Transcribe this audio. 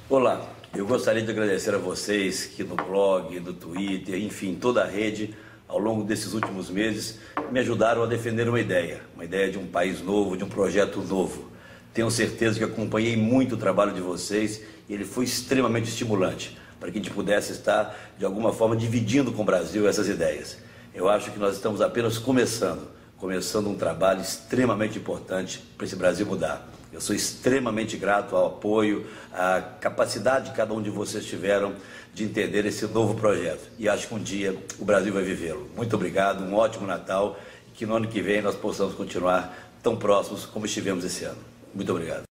Olá, eu gostaria de agradecer a vocês que no blog, no Twitter, enfim, toda a rede, ao longo desses últimos meses, me ajudaram a defender uma ideia de um país novo, de um projeto novo. Tenho certeza que acompanhei muito o trabalho de vocês e ele foi extremamente estimulante para que a gente pudesse estar, de alguma forma, dividindo com o Brasil essas ideias. Eu acho que nós estamos apenas começando um trabalho extremamente importante para esse Brasil mudar. Eu sou extremamente grato ao apoio, à capacidade que cada um de vocês tiveram de entender esse novo projeto. E acho que um dia o Brasil vai vivê-lo. Muito obrigado, um ótimo Natal e que no ano que vem nós possamos continuar tão próximos como estivemos esse ano. Muito obrigado.